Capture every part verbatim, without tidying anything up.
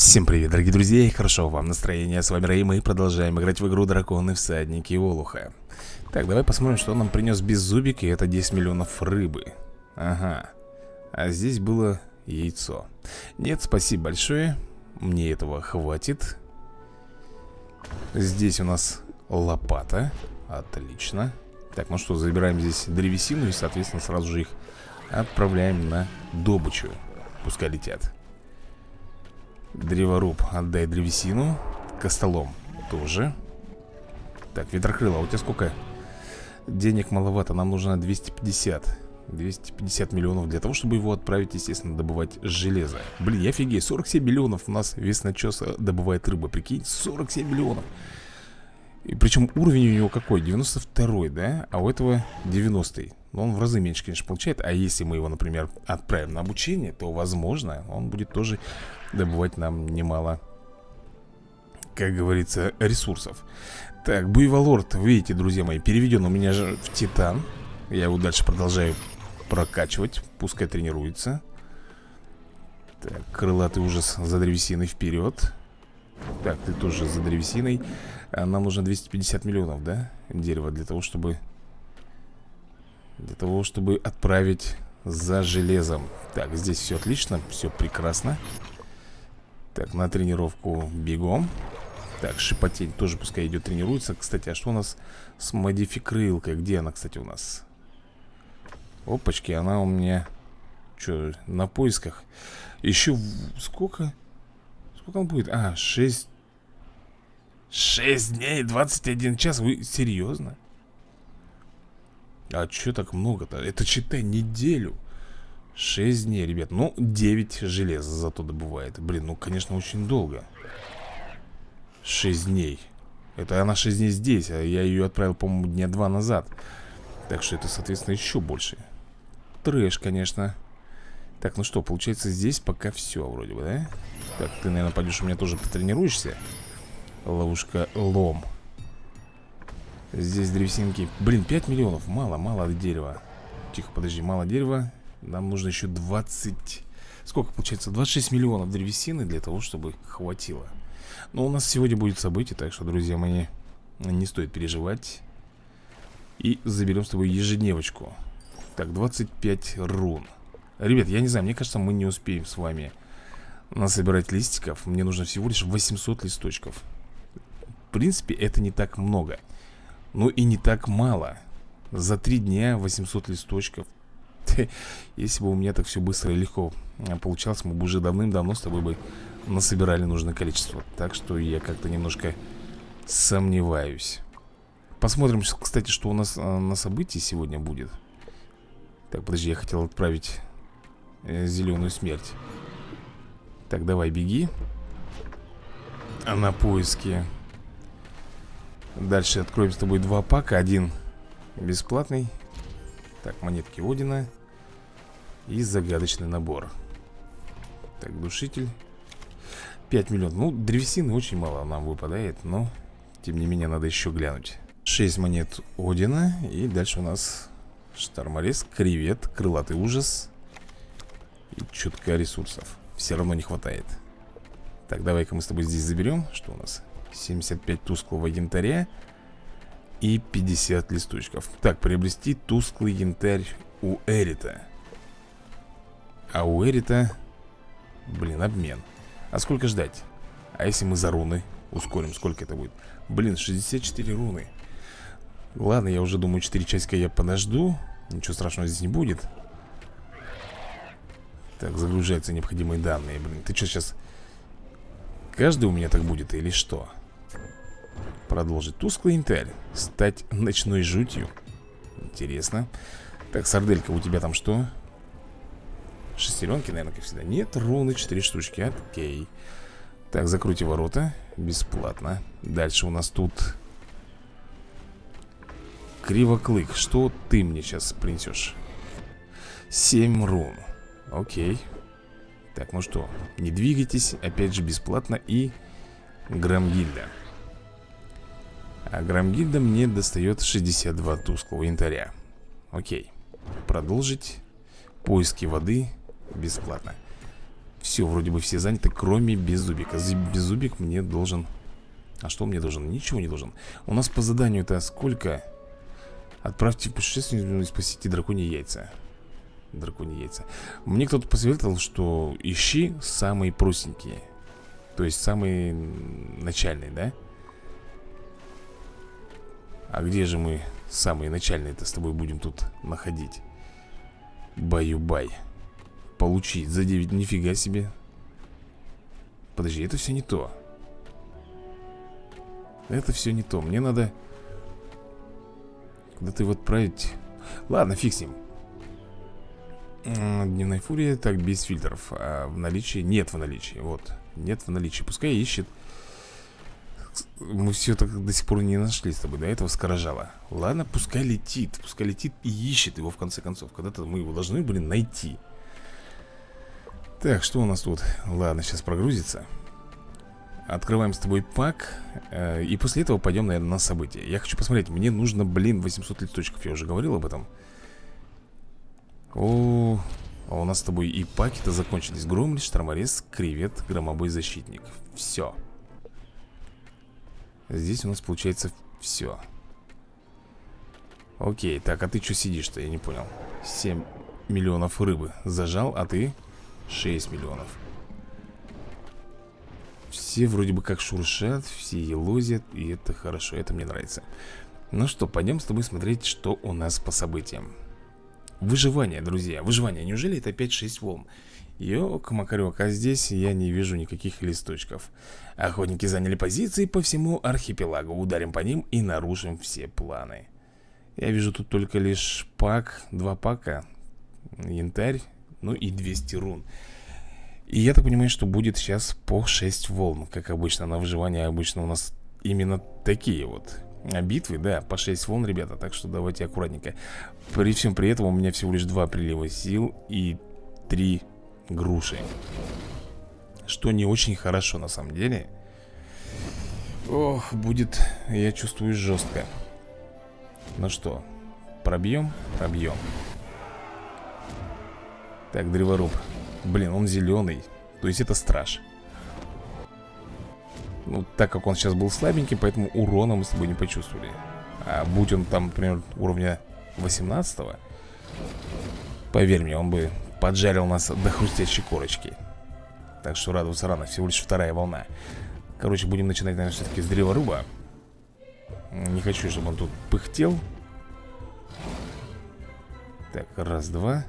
Всем привет, дорогие друзья, и хорошо вам настроение. С вами Рэй, мы продолжаем играть в игру Драконы Всадники Олуха. Так, давай посмотрим, что он нам принес беззубик. И это десять миллионов рыбы. Ага. А здесь было яйцо. Нет, спасибо большое. Мне этого хватит. Здесь у нас лопата. Отлично. Так, ну что, забираем здесь древесину и, соответственно, сразу же их отправляем на добычу. Пускай летят. Древоруб, отдай древесину. Костолом тоже. Так, ветрокрыло, а у тебя сколько? Денег маловато, нам нужно двести пятьдесят двести пятьдесят миллионов для того, чтобы его отправить, естественно, добывать железо. Блин, я офигею, сорок семь миллионов у нас весночес добывает рыба, прикинь, сорок семь миллионов. И причем уровень у него какой? девяносто второй, да? А у этого девяностый. Но он в разы меньше, конечно, получает. А если мы его, например, отправим на обучение, то, возможно, он будет тоже добывать нам немало, как говорится, ресурсов. Так, Буйволорд, видите, друзья мои, переведен у меня же в Титан. Я его дальше продолжаю прокачивать. Пускай тренируется. Так, крылатый ужас за древесиной вперед. Так, ты тоже за древесиной. А нам нужно двести пятьдесят миллионов, да? Дерева для того, чтобы Для того, чтобы отправить за железом. Так, здесь все отлично, все прекрасно. Так, на тренировку бегом. Так, шипотень тоже пускай идет, тренируется. Кстати, а что у нас с модификрылкой? Где она, кстати, у нас? Опачки, она у меня что, на поисках. Еще сколько? Сколько он будет? А, шесть шесть дней, двадцать один час. Вы серьезно? А что так много-то? Это, считай, неделю. шесть дней, ребят. Ну, девять железа зато добывает. Блин, ну, конечно, очень долго. шесть дней. Это она шесть дней здесь. А я ее отправил, по-моему, дня два назад. Так что это, соответственно, еще больше. Трэш, конечно. Так, ну что, получается, здесь пока все вроде бы, да? Так, ты, наверное, пойдешь у меня тоже потренируешься. Ловушка лом. Здесь древесинки. Блин, пять миллионов. Мало, мало дерева. Тихо, подожди, мало дерева. Нам нужно еще двадцать. Сколько получается? двадцать шесть миллионов древесины для того, чтобы хватило. Но у нас сегодня будет событие, так что, друзья мои, не стоит переживать. И заберем с тобой ежедневочку. Так, двадцать пять рун. Ребят, я не знаю, мне кажется, мы не успеем с вами насобирать листиков. Мне нужно всего лишь восемьсот листочков. В принципе, это не так много. Ну и не так мало. За три дня восемьсот листочков. Если бы у меня так все быстро и легко получалось, мы бы уже давным-давно с тобой бы насобирали нужное количество. Так что я как-то немножко сомневаюсь. Посмотрим, кстати, что у нас на событии сегодня будет. Так, подожди, я хотел отправить э, зеленую смерть. Так, давай, беги. А на поиски. Дальше откроем с тобой два пака. Один бесплатный. Так, монетки Одина. И загадочный набор. Так, душитель. пять миллионов. Ну, древесины очень мало нам выпадает. Но, тем не менее, надо еще глянуть. шесть монет Одина. И дальше у нас шторморез, кревет, крылатый ужас. И чутка ресурсов. Все равно не хватает. Так, давай-ка мы с тобой здесь заберем. Что у нас? семьдесят пять тусклого янтаря и пятьдесят листочков. Так, приобрести тусклый янтарь у Эрита. А у Эрита, блин, обмен. А сколько ждать? А если мы за руны ускорим, сколько это будет? Блин, шестьдесят четыре руны. Ладно, я уже думаю, четыре часика я подожду. Ничего страшного здесь не будет. Так, загружаются необходимые данные. Блин, ты что сейчас... Каждый у меня так будет или что? Продолжить. Тусклый янтарь. Стать ночной жутью. Интересно. Так, сарделька, у тебя там что? Шестеренки, наверное, как всегда. Нет, руны, четыре штучки. Окей. Так, закройте ворота. Бесплатно. Дальше у нас тут Кривоклык. Что ты мне сейчас принесешь? семь рун. Окей. Так, ну что, не двигайтесь. Опять же бесплатно. И Грамгильда. А Грамгильда мне достает шестьдесят два тусклого янтаря. Окей. Продолжить. Поиски воды бесплатно. Все, вроде бы все заняты, кроме Беззубика. Беззубик мне должен... А что он мне должен? Ничего не должен. У нас по заданию это сколько? Отправьте в путешествие и спасите драконьи яйца. Драконьи яйца. Мне кто-то посоветовал, что ищи самые простенькие. То есть самые начальные, да? А где же мы самые начальные-то с тобой будем тут находить? Баю-бай. Получить за девять, нифига себе. Подожди, это все не то. Это все не то. Мне надо куда-то его отправить. Ладно, фиг с ним. Дневная фурия, так, без фильтров. А в наличии? Нет в наличии. Вот, нет в наличии. Пускай ищет. Мы все так до сих пор не нашли с тобой. До этого скорожало. Ладно, пускай летит. Пускай летит и ищет его в конце концов. Когда-то мы его должны были найти. Так, что у нас тут? Ладно, сейчас прогрузится. Открываем с тобой пак. э, И после этого пойдем, наверное, на события. Я хочу посмотреть. Мне нужно, блин, восемьсот листочков. Я уже говорил об этом. О, а у нас с тобой и паки-то закончились. Громлиш, шторморез, кревет, громобой, защитник. Все. Здесь у нас получается все. Окей, так, а ты что сидишь-то? Я не понял. семь миллионов рыбы зажал, а ты шесть миллионов. Все вроде бы как шуршат, все елозят, и это хорошо, это мне нравится. Ну что, пойдем с тобой смотреть, что у нас по событиям. Выживание, друзья, выживание. Неужели это опять шесть волн? Ёк-макарёк, а здесь я не вижу никаких листочков. Охотники заняли позиции по всему архипелагу. Ударим по ним и нарушим все планы. Я вижу тут только лишь пак, два пака, янтарь, ну и двести рун. И я так понимаю, что будет сейчас по шесть волн. Как обычно на выживание обычно у нас именно такие вот битвы, да, по шесть волн, ребята. Так что давайте аккуратненько. При всем при этом у меня всего лишь два прилива сил и три груши, что не очень хорошо на самом деле. Ох, будет, я чувствую, жестко. Ну что, пробьем? Пробьем. Так, древоруб. Блин, он зеленый. То есть это страж. Ну, так как он сейчас был слабенький, поэтому урона мы с тобой не почувствовали. А будь он там, например, уровня восемнадцатого, поверь мне, он бы поджарил нас до хрустящей корочки. Так что радоваться рано, всего лишь вторая волна. Короче, будем начинать, наверное, все-таки с древоруба. Не хочу, чтобы он тут пыхтел. Так, раз, два.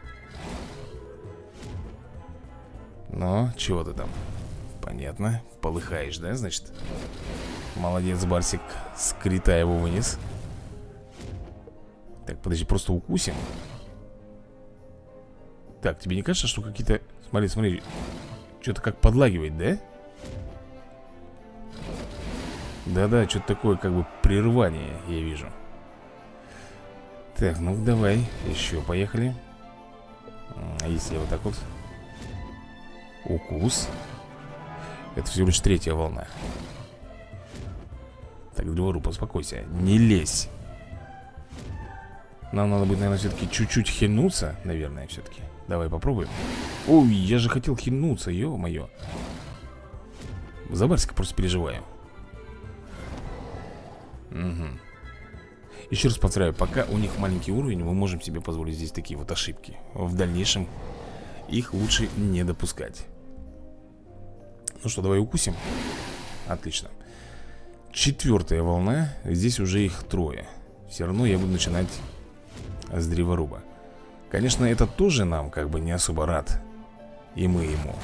Ну, чего ты там? Понятно, полыхаешь, да, значит? Молодец, Барсик, скрита его вынес. Так, подожди, просто укусим. Так, тебе не кажется, что какие-то... Смотри, смотри, что-то как подлагивает, да? Да-да, что-то такое, как бы прерывание, я вижу. Так, ну давай, еще поехали. А если я вот так вот... Укус. Это всего лишь третья волна. Так, древоруб, успокойся. Не лезь. Нам надо будет, наверное, все-таки чуть-чуть хильнуться. Наверное, все-таки. Давай попробуем. Ой, я же хотел хильнуться, ё-моё. За Барсика просто переживаю. Угу. Еще раз повторяю, пока у них маленький уровень, мы можем себе позволить здесь такие вот ошибки. В дальнейшем их лучше не допускать. Ну что, давай укусим. Отлично. Четвертая волна. Здесь уже их трое. Все равно я буду начинать с древоруба. Конечно, это тоже нам как бы не особо рад. И мы ему.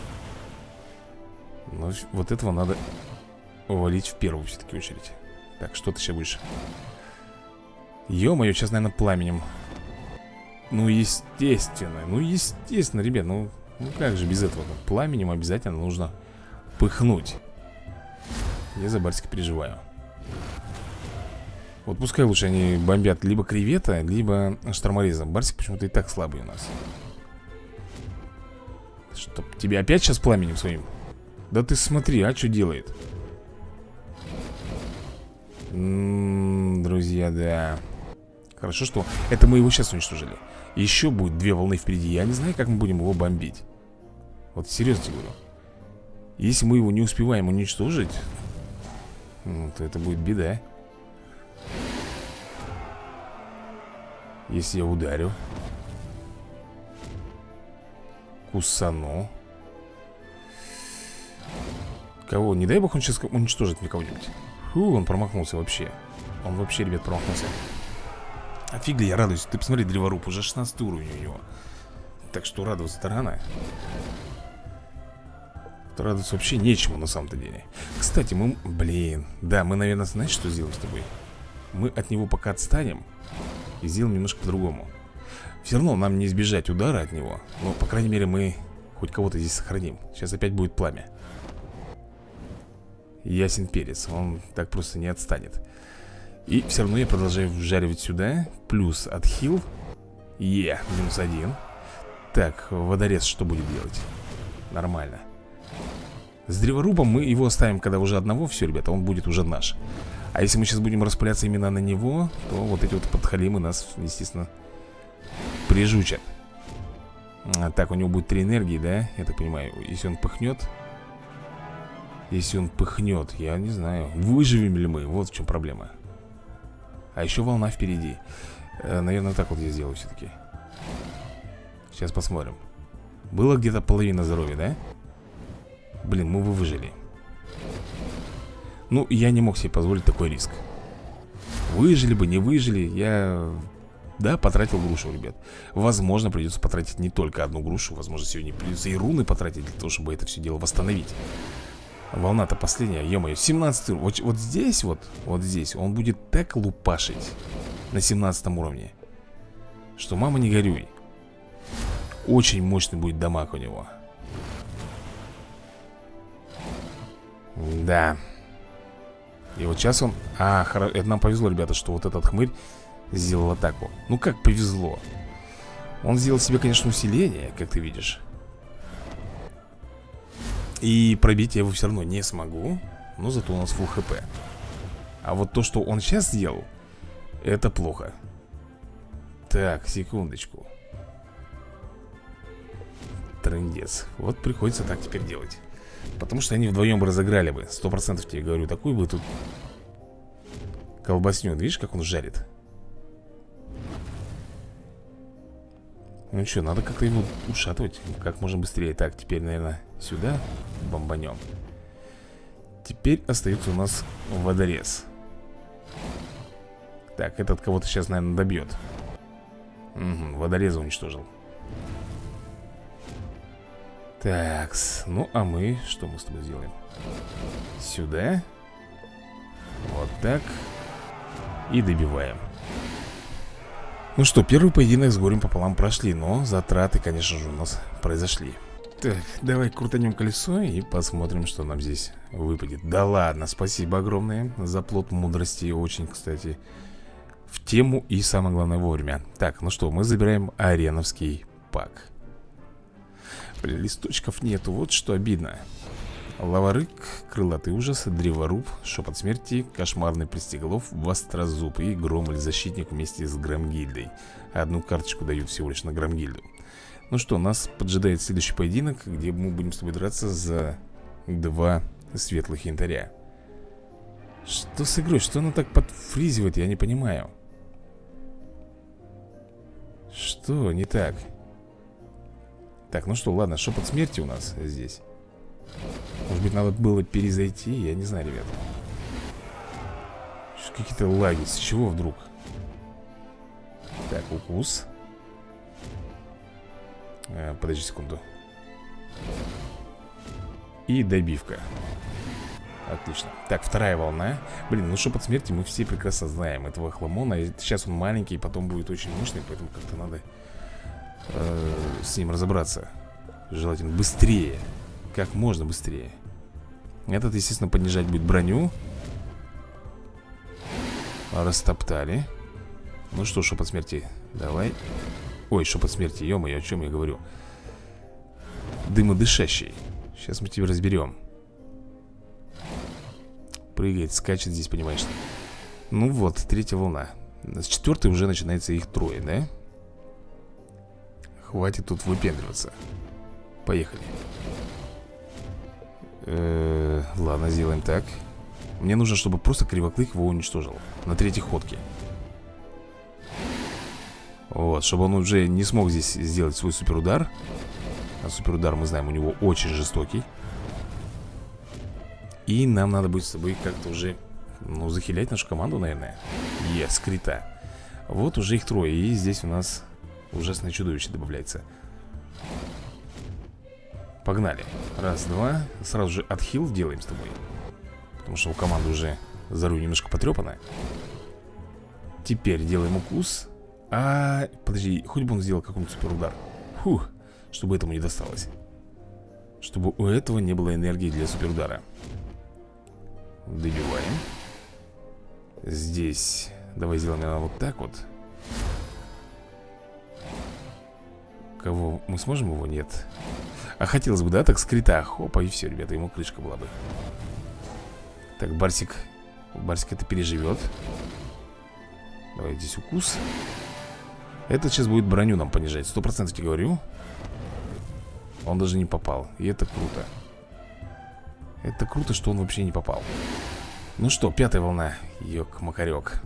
Но вот этого надо валить в первую все-таки очередь. Так, что ты сейчас будешь? Ё-моё, сейчас, наверное, пламенем. Ну, естественно. Ну, естественно, ребят. Ну, ну как же без этого? Пламенем обязательно нужно пыхнуть. Я за Барсика переживаю. Вот пускай лучше они бомбят либо кревета, либо штормореза. Барсик почему-то и так слабый у нас. Чтоб тебе опять сейчас пламенем своим? Да ты смотри, а что делает? М-м, друзья, да. Хорошо, что это мы его сейчас уничтожили. Еще будет две волны впереди. Я не знаю, как мы будем его бомбить. Вот серьезно тебе говорю. Если мы его не успеваем уничтожить, ну, то это будет беда. Если я ударю, кусану. Кого? Не дай бог он сейчас уничтожит мне кого-нибудь. Фу, он промахнулся вообще. Он вообще, ребят, промахнулся. Офигли, я радуюсь. Ты посмотри, древоруб, уже шестнадцатый уровень у него. Так что радоваться-то рано. Радоваться вообще нечему на самом-то деле. Кстати, мы... Блин. Да, мы, наверное, знаешь, что сделаем с тобой? Мы от него пока отстанем и сделаем немножко по-другому. Все равно нам не избежать удара от него. Но, по крайней мере, мы хоть кого-то здесь сохраним. Сейчас опять будет пламя. Ясен перец. Он так просто не отстанет. И все равно я продолжаю вжаривать сюда. Плюс отхил. Е, минус один. Так, водорез что будет делать? Нормально. С древорубом мы его оставим, когда уже одного. Все, ребята, он будет уже наш. А если мы сейчас будем распыляться именно на него, то вот эти вот подхалимы нас, естественно, прижучат. а, Так, у него будет три энергии, да? Я так понимаю. Если он пыхнет. Если он пыхнет, я не знаю, выживем ли мы. Вот в чем проблема. А еще волна впереди. э, Наверное, так вот я сделаю все-таки. Сейчас посмотрим. Было где-то половина здоровья, да? Блин, мы бы выжили. Ну, я не мог себе позволить такой риск. Выжили бы, не выжили. Я, да, потратил грушу, ребят. Возможно, придется потратить не только одну грушу. Возможно, сегодня придется и руны потратить для того, чтобы это все дело восстановить. Волна-то последняя, ё-моё, семнадцатый. Вот, вот здесь вот, вот здесь он будет так лупашить на семнадцатом уровне, что мама не горюй. Очень мощный будет дамаг у него. Да. И вот сейчас он... А, хоро... это нам повезло, ребята, что вот этот хмырь сделал атаку. Ну как повезло. Он сделал себе, конечно, усиление, как ты видишь. И пробить я его все равно не смогу. Но зато у нас фулл хп. А вот то, что он сейчас сделал, это плохо. Так, секундочку. Трындец. Вот приходится так теперь делать. Потому что они вдвоем бы разыграли бы. Сто процентов тебе говорю. Такую бы тут колбасню. Видишь, как он жарит? Ну что, надо как-то его ушатывать как можно быстрее. Так, теперь, наверное, сюда бомбанем. Теперь остается у нас водорез. Так, этот кого-то сейчас, наверное, добьет. Угу, водореза уничтожил. Так, ну а мы, что мы с тобой сделаем? Сюда. Вот так. И добиваем. Ну что, первый поединок с горем пополам прошли. Но затраты, конечно же, у нас произошли. Так, давай крутанем колесо и посмотрим, что нам здесь выпадет. Да ладно, спасибо огромное за плод мудрости. Очень, кстати, в тему и, самое главное, вовремя. Так, ну что, мы забираем ареновский пак. Блин, листочков нету, вот что обидно. Лаварык, крылатый ужас, древоруб, шепот смерти, кошмарный пристеголов, вострозуб и громоль-защитник вместе с Громгильдой. Одну карточку дают всего лишь на Громгильду. Ну что, нас поджидает следующий поединок, где мы будем с тобой драться за два светлых янтаря. Что с игрой? Что она так подфризивает? Я не понимаю. Что не так? Так, ну что, ладно, шепот смерти у нас здесь. Может быть, надо было перезайти? Я не знаю, ребят. Какие-то лаги. С чего вдруг? Так, укус. а, Подожди секунду. И добивка. Отлично. Так, вторая волна. Блин, ну шепот смерти мы все прекрасно знаем этого хламона. Сейчас он маленький, потом будет очень мощный. Поэтому как-то надо э, с ним разобраться. Желательно быстрее. Как можно быстрее. Этот, естественно, понижать будет броню. Растоптали. Ну что, шепот смерти, давай. Ой, шепот смерти, ё-моё, о чем я говорю? Дымодышащий. Сейчас мы тебя разберем. Прыгает, скачет здесь, понимаешь. Ну вот, третья волна. С четвертой уже начинается их трое, да? Хватит тут выпендриваться. Поехали. Э-э, ладно, сделаем так. Мне нужно, чтобы просто Кривоклык его уничтожил на третьей ходке. Вот, чтобы он уже не смог здесь сделать свой суперудар. А суперудар, мы знаем, у него очень жестокий. И нам надо будет с тобой как-то уже, ну, захилять нашу команду, наверное. Е, скрита. Вот уже их трое. И здесь у нас ужасное чудовище добавляется. Погнали. Раз, два. Сразу же отхил делаем с тобой. Потому что у команды уже здоровье немножко потрепано. Теперь делаем укус. А, подожди, хоть бы он сделал какой-нибудь суперудар. Фух, чтобы этому не досталось. Чтобы у этого не было энергии для суперудара. Добиваем. Здесь давай сделаем наверное, вот так вот. Кого? Мы сможем его? Нет. А хотелось бы, да, так скрита. Хопа, и все, ребята, ему крышка была бы. Так, Барсик. Барсик это переживет. Давай здесь укус. Это сейчас будет броню нам понижать. Сто процентов тебе говорю. Он даже не попал. И это круто. Это круто, что он вообще не попал. Ну что, пятая волна. Ёк-макарёк.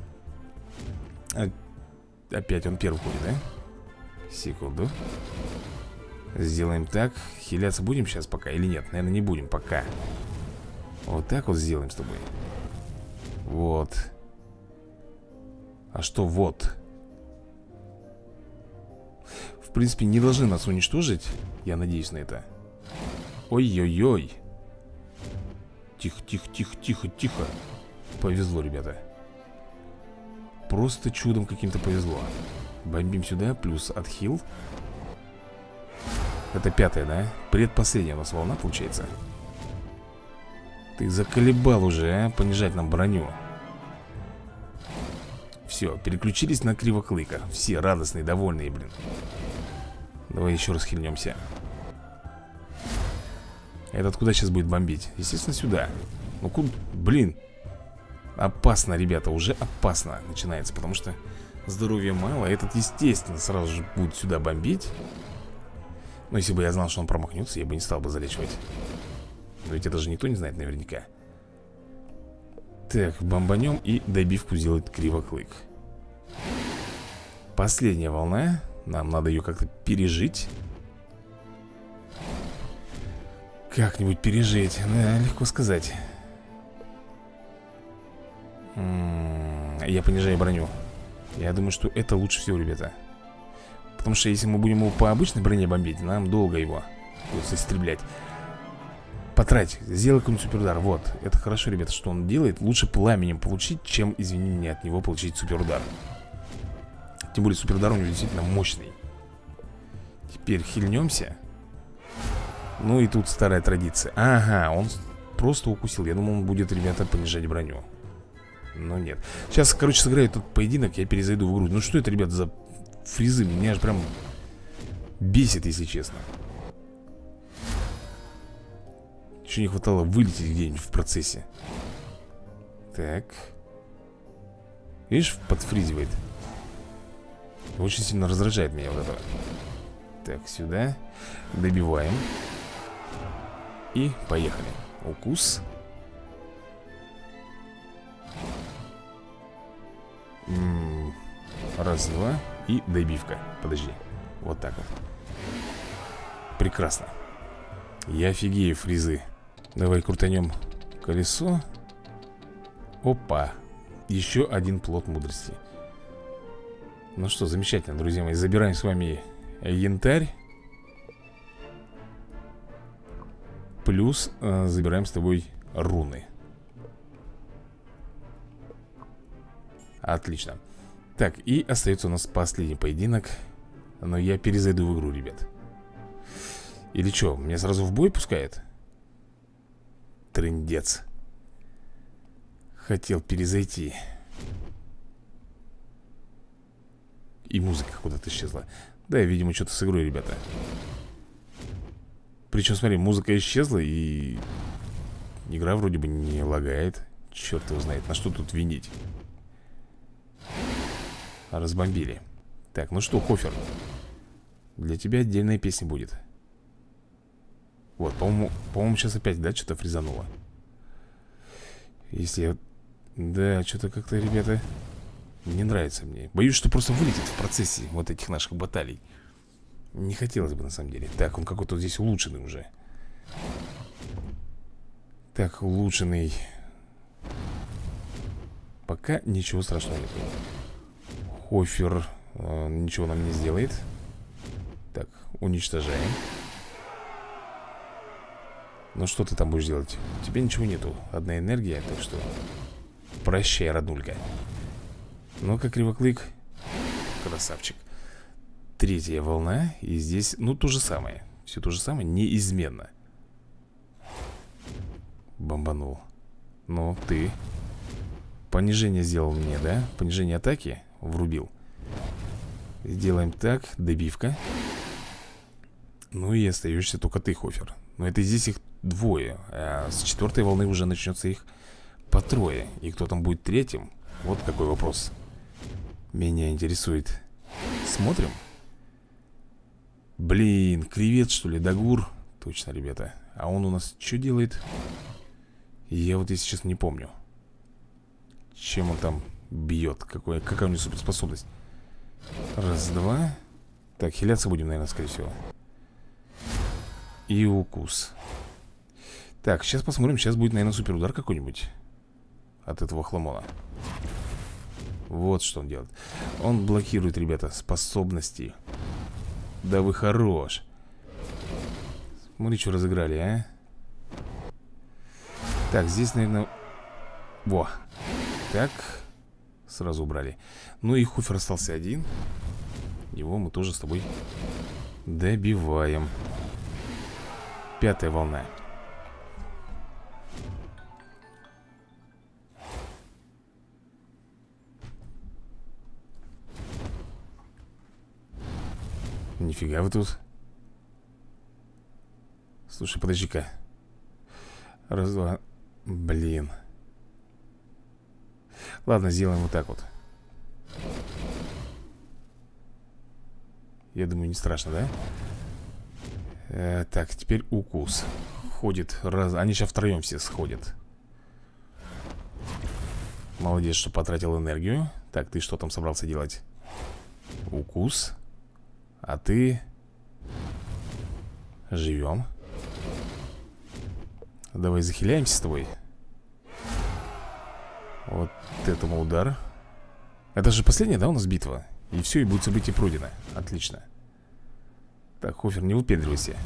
Опять он первый ходит, да? Секунду. Сделаем так. Хиляться будем сейчас пока или нет? Наверное, не будем пока. Вот так вот сделаем с тобой. Вот. А что вот? В принципе, не должны нас уничтожить. Я надеюсь на это. Ой-ой-ой. Тихо, тихо, тихо, тихо, тихо. Повезло, ребята. Просто чудом каким-то повезло. Бомбим сюда, плюс отхил. Это пятая, да? Предпоследняя у нас волна получается. Ты заколебал уже, а? Понижать нам броню. Все, переключились на Кривоклыка. Все радостные, довольные, блин. Давай еще раз хильнемся. Этот куда сейчас будет бомбить? Естественно, сюда. Ну, куда, блин. Опасно, ребята, уже опасно начинается, потому что здоровья мало. Этот, естественно, сразу же будет сюда бомбить. Но если бы я знал, что он промахнется, я бы не стал бы залечивать. Но ведь это же никто не знает наверняка. Так, бомбанем и добивку сделает Кривоклык. Последняя волна. Нам надо ее как-то пережить. Как-нибудь пережить, да, легко сказать. М-м, я понижаю броню. Я думаю, что это лучше всего, ребята. Потому что если мы будем его по обычной броне бомбить, нам долго его придется истреблять. Потрать, сделай какой-нибудь суперудар. Вот, это хорошо, ребята, что он делает. Лучше пламенем получить, чем, извини меня, от него получить суперудар. Тем более суперудар у него действительно мощный. Теперь хильнемся. Ну и тут старая традиция. Ага, он просто укусил. Я думал, он будет, ребята, понижать броню. Но нет. Сейчас, короче, сыграю этот поединок. Я перезайду в игру. Ну что это, ребята, за фризы? Меня аж прям бесит, если честно. Еще не хватало вылететь где-нибудь в процессе. Так. Видишь, подфризивает. Очень сильно раздражает меня вот это. Так, сюда. Добиваем. И поехали. Укус. М-м-м. Раз, два. И добивка. Подожди. Вот так вот. Прекрасно. Я офигею, фризы. Давай крутанем колесо. Опа. Еще один плод мудрости. Ну что, замечательно, друзья мои. Забираем с вами янтарь. Плюс э, забираем с тобой руны. Отлично. Так, и остается у нас последний поединок. Но я перезайду в игру, ребят. Или что, меня сразу в бой пускает? Трындец. Хотел перезайти. И музыка куда-то исчезла. Да, видимо, что-то с игрой, ребята. Причем, смотри, музыка исчезла, и игра вроде бы не лагает. Черт его знает, на что тут винить. Разбомбили. Так, ну что, Хофер, для тебя отдельная песня будет. Вот, по-моему, по-моему, сейчас опять, да, что-то фризануло. Если я... Да, что-то как-то, ребята, не нравится мне. Боюсь, что просто вылетит в процессе вот этих наших баталий. Не хотелось бы, на самом деле. Так, он какой-то здесь улучшенный уже. Так, улучшенный. Пока ничего страшного нет. Хофер э, ничего нам не сделает. Так, уничтожаем. Ну что ты там будешь делать? У тебя ничего нету. Одна энергия, так что прощай, родулька. Ну-ка, кривоклык. Красавчик. Третья волна. И здесь, ну, то же самое. Все то же самое, неизменно. Бомбанул. Ну, ты. Понижение сделал мне, да? Понижение атаки врубил. Сделаем так, добивка. Ну и остаешься только ты, Хофер. Но это здесь их двое. А с четвертой волны уже начнется их по трое. И кто там будет третьим? Вот какой вопрос меня интересует. Смотрим. Блин, кревет, что ли, Дагур? Точно, ребята. А он у нас что делает? Я вот если честно не помню. Чем он там бьет? Какой, какая у него суперспособность? Раз, два. Так, хиляться будем, наверное, скорее всего. И укус. Так, сейчас посмотрим. Сейчас будет, наверное, суперудар какой-нибудь от этого хламона. Вот что он делает. Он блокирует, ребята, способности. Да вы хорош. Смотри, что разыграли, а. Так, здесь, наверное... Во. Так. Сразу убрали. Ну и Хофер остался один. Его мы тоже с тобой добиваем. Пятая волна. Нифига вы тут. Слушай, подожди-ка. Раз, два. Блин. Ладно, сделаем вот так вот. Я думаю, не страшно, да? э, Так, теперь укус. Ходит раз... Они сейчас втроем все сходят. Молодец, что потратил энергию. Так, ты что там собрался делать? Укус. А ты... Живем. Давай захиляемся с тобой. Вот этому удар. Это же последняя, да, у нас битва? И все, и будет событие пройдено. Отлично. Так, Хофер, не выпендривайся.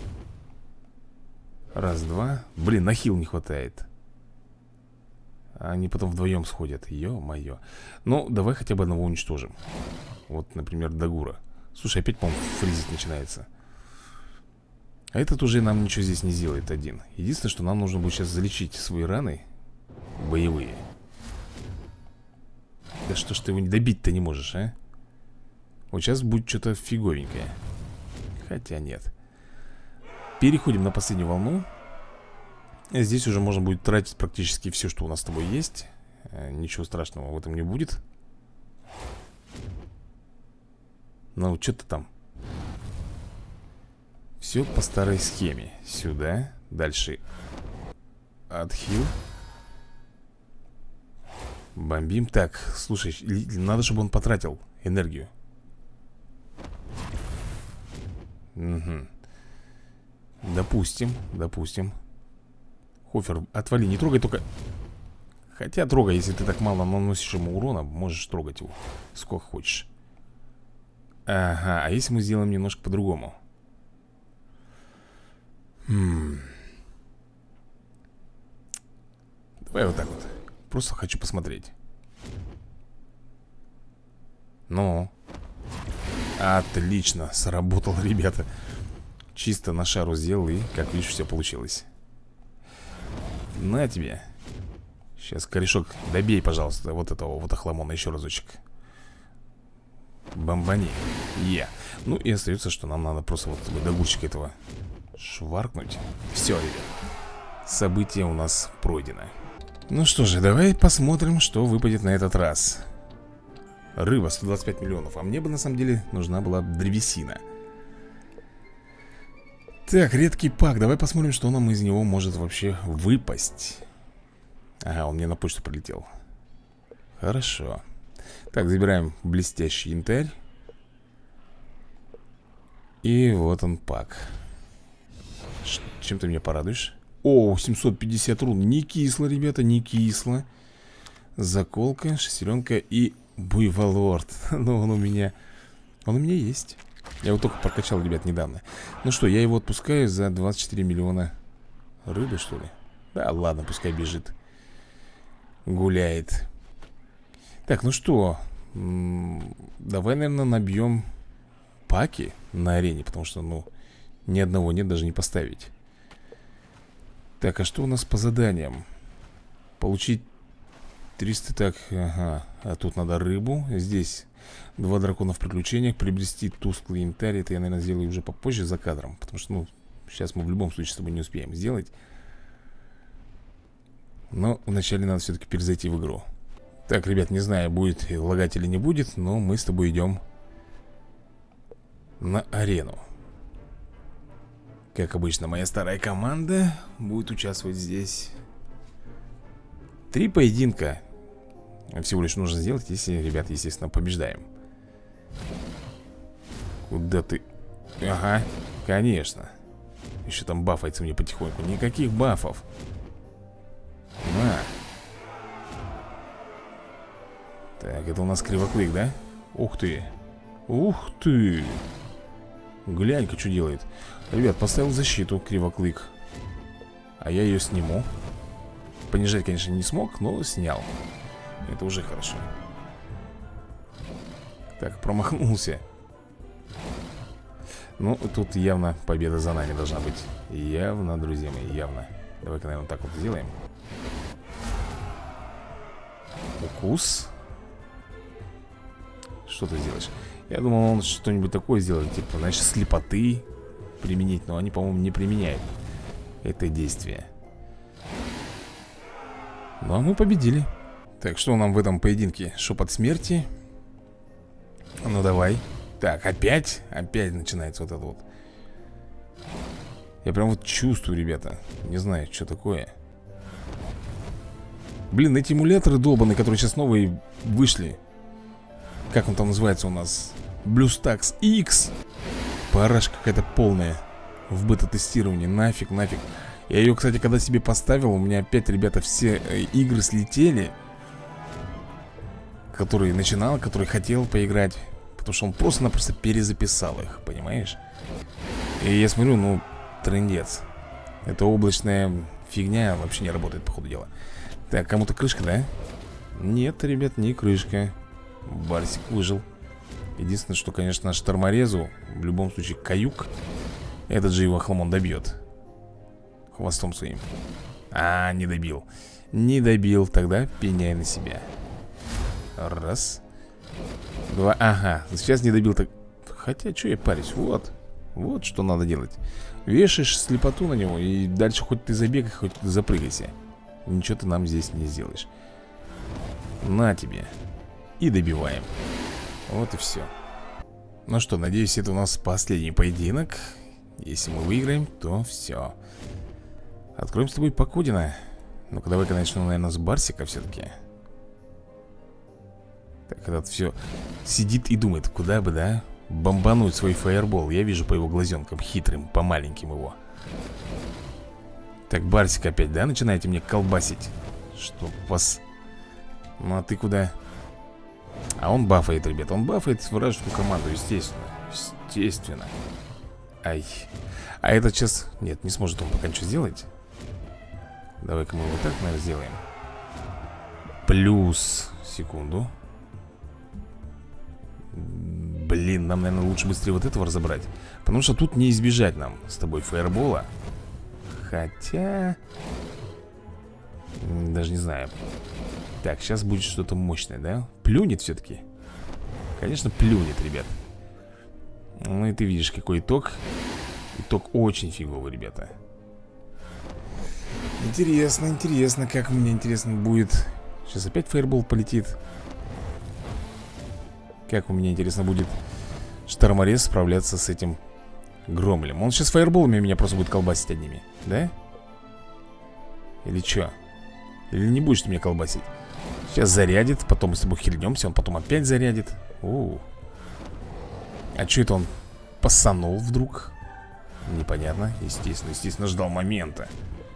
Раз, два. Блин, на хил не хватает. Они потом вдвоем сходят. Ё-моё. Ну, давай хотя бы одного уничтожим. Вот, например, Дагура. Слушай, опять, по-моему, фризить начинается. А этот уже нам ничего здесь не сделает один. Единственное, что нам нужно будет сейчас залечить свои раны боевые. Да что ж ты его не добить-то не можешь, а? Вот сейчас будет что-то фиговенькое. Хотя нет. Переходим на последнюю волну. Здесь уже можно будет тратить практически все, что у нас с тобой есть. Ничего страшного в этом не будет. Ну, что-то там. Все по старой схеме. Сюда. Дальше. Отхил. Бомбим. Так, слушай, надо, чтобы он потратил энергию. Угу. Допустим, допустим. Хофер, отвали, не трогай только. Хотя трогай, если ты так мало наносишь ему урона, можешь трогать его сколько хочешь. Ага, а если мы сделаем немножко по-другому? Хм. Давай вот так вот. Просто хочу посмотреть. Ну. Отлично, сработал, ребята. Чисто на шару сделал, и, как видишь, все получилось. На тебе. Сейчас, корешок, добей, пожалуйста, вот этого вот охламона еще разочек. Бомбани. Е. Ну и остается, что нам надо просто вот догурчик этого шваркнуть. Все, ребят. Событие у нас пройдено. Ну что же, давай посмотрим, что выпадет на этот раз. Рыба, сто двадцать пять миллионов. А мне бы на самом деле нужна была древесина. Так, редкий пак. Давай посмотрим, что нам из него может вообще выпасть. Ага, он мне на почту прилетел. Хорошо. Так, забираем блестящий янтарь. И вот он пак. Ш чем ты меня порадуешь? О, семьсот пятьдесят рун. Не кисло, ребята, не кисло. Заколка, шестеренка и буйволорд. Ну, он у меня... Он у меня есть. Я его только прокачал, ребят, недавно. Ну что, я его отпускаю за двадцать четыре миллиона рыбы, что ли? Да, ладно, пускай бежит. Гуляет. Так, ну что, давай, наверное, набьем паки на арене, потому что, ну, ни одного нет, даже не поставить. Так, а что у нас по заданиям? Получить триста, так, ага. А тут надо рыбу. Здесь два дракона в приключениях. Приобрести тусклый янтарь. Это я, наверное, сделаю уже попозже за кадром, потому что, ну, сейчас мы в любом случае с тобой не успеем сделать. Но вначале надо все-таки перезайти в игру. Так, ребят, не знаю, будет лагать или не будет, но мы с тобой идем на арену. Как обычно, моя старая команда будет участвовать здесь. Три поединка всего лишь нужно сделать, если, ребят, естественно, побеждаем. Куда ты? Ага, конечно. Еще там бафается мне потихоньку. Никаких бафов. На. Так, это у нас кривоклык, да? Ух ты. Ух ты. Глянь-ка, что делает. Ребят, поставил защиту кривоклык. А я ее сниму. Понижать, конечно, не смог, но снял. Это уже хорошо. Так, промахнулся. Ну, тут явно победа за нами должна быть. Явно, друзья мои, явно. Давай-ка, наверное, так вот сделаем. Укус. Что ты сделаешь? Я думал, он что-нибудь такое сделает, типа, знаешь, слепоты применить. Но они, по-моему, не применяют это действие. Ну, а мы победили. Так, что нам в этом поединке? Шепот смерти. Ну, давай. Так, опять? Опять начинается вот это вот. Я прям вот чувствую, ребята. Не знаю, что такое. Блин, эти эмуляторы долбаные, которые сейчас новые вышли. Как он там называется у нас? BlueStacks X. Параш какая-то полная в бета-тестировании. Нафиг, нафиг. Я ее, кстати, когда себе поставил, у меня опять, ребята, все э, игры слетели, которые начинал, которые хотел поиграть. Потому что он просто-напросто перезаписал их, понимаешь? И я смотрю, ну, трындец. Эта облачная фигня вообще не работает, по ходу дела. Так, кому-то крышка, да? Нет, ребят, не крышка. Барсик выжил. Единственное, что, конечно, шторморезу в любом случае каюк. Этот же его хламон добьет хвостом своим. А, не добил. Не добил, тогда пеняй на себя. Раз. Два, ага, сейчас не добил так. Хотя, что я парюсь, вот. Вот что надо делать. Вешаешь слепоту на него, и дальше хоть ты забегай, хоть ты запрыгайся. Ничего ты нам здесь не сделаешь. На тебе. И добиваем. Вот и все. Ну что, надеюсь, это у нас последний поединок. Если мы выиграем, то все. Откроем с тобой Пакудина. Ну-ка, давай-ка начнем, наверное, с Барсика все-таки. Так, этот все сидит и думает, куда бы, да, бомбануть свой фаербол. Я вижу по его глазенкам хитрым, по маленьким его. Так, Барсик опять, да, начинаете мне колбасить? Чтоб вас... Ну, а ты куда? А он бафает, ребят, он бафает вражескую команду, естественно. Естественно. Ай. А этот сейчас... Нет, не сможет он пока ничего сделать. Давай-ка мы вот так, наверное, сделаем. Плюс... Секунду. Блин, нам, наверное, лучше быстрее вот этого разобрать. Потому что тут не избежать нам с тобой фаербола. Хотя... Даже не знаю. Так, сейчас будет что-то мощное, да? Плюнет все-таки. Конечно, плюнет, ребят. Ну и ты видишь, какой итог. Итог очень фиговый, ребята. Интересно, интересно, как мне интересно будет. Сейчас опять фаербол полетит. Как у меня, интересно, будет шторморез справляться с этим Громлем. Он сейчас фаерболами меня просто будет колбасить одними. Да? Или что? Или не будешь ты меня колбасить? Сейчас зарядит, потом мы с тобой хильнемся. Он потом опять зарядит. О, а что это он пасанул вдруг? Непонятно. Естественно, естественно, ждал момента.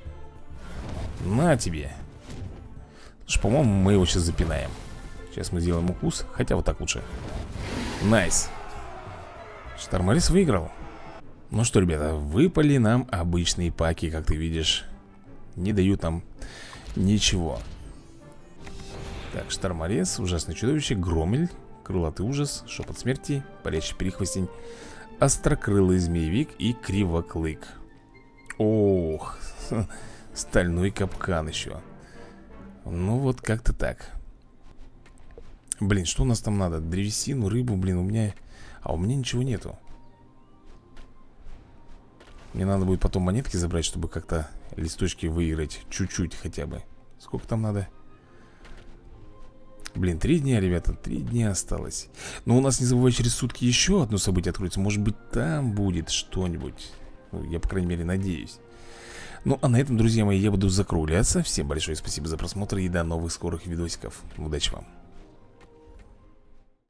На тебе. Слушай, по-моему, мы его сейчас запинаем. Сейчас мы сделаем укус. Хотя вот так лучше. Найс. Шторморез выиграл. Ну что, ребята, выпали нам обычные паки, как ты видишь. Не дают нам ничего. Так, Шторморез, ужасное чудовище, Громель, крылатый ужас, шепот смерти, парящий перехвостень, острокрылый змеевик и кривоклык. Ох, стальной капкан еще. Ну вот как-то так. Блин, что у нас там надо? Древесину, рыбу, блин, у меня... А у меня ничего нету. Мне надо будет потом монетки забрать, чтобы как-то листочки выиграть. Чуть-чуть хотя бы. Сколько там надо? Блин, три дня, ребята, три дня осталось. Но у нас, не забывай, через сутки еще одно событие откроется. Может быть, там будет что-нибудь. Ну, я, по крайней мере, надеюсь. Ну, а на этом, друзья мои, я буду закругляться. Всем большое спасибо за просмотр и до новых скорых видосиков. Удачи вам.